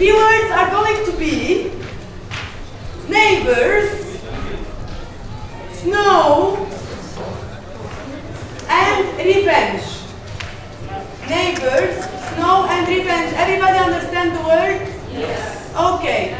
three words are going to be neighbors, snow, and revenge. Neighbors, snow, and revenge. Everybody understand the word? Yes. Okay.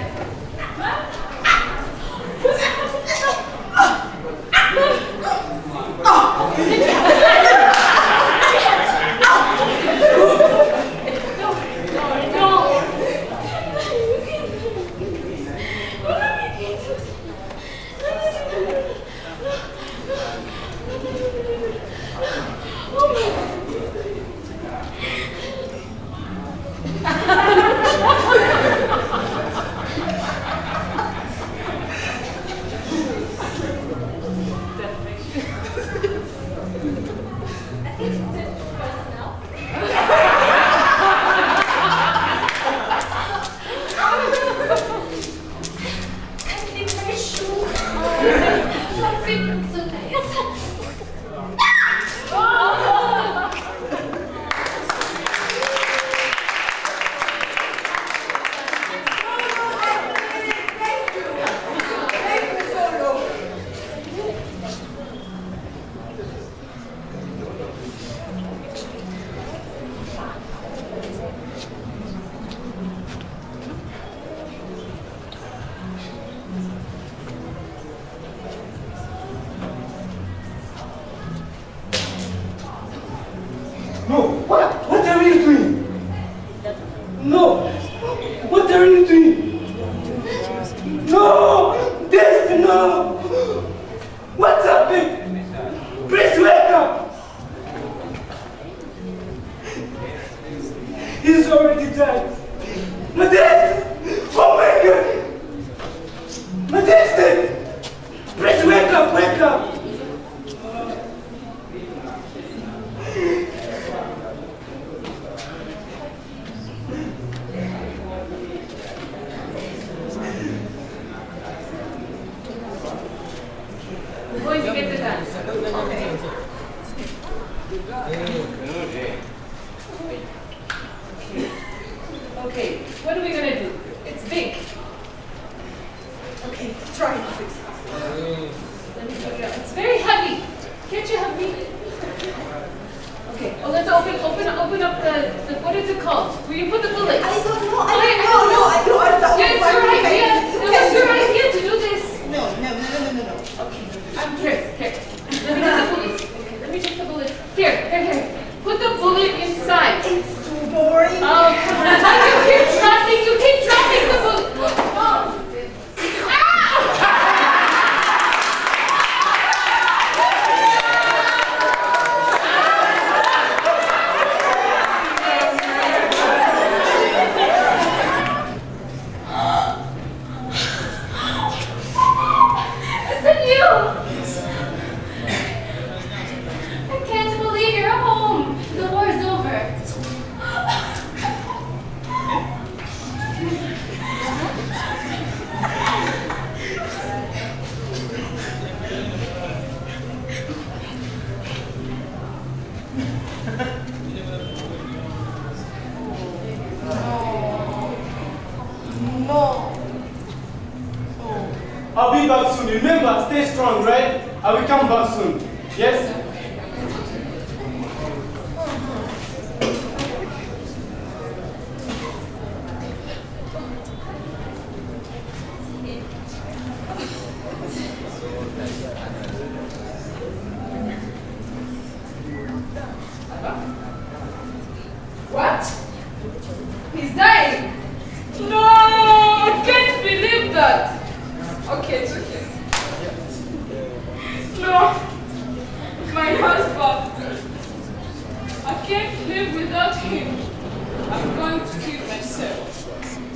I'll be back soon. Remember, stay strong, right? I will come back soon. Yes? What? He's dying! No! I can't believe that! Okay, it's okay. No! My husband! I can't live without him. I'm going to kill myself.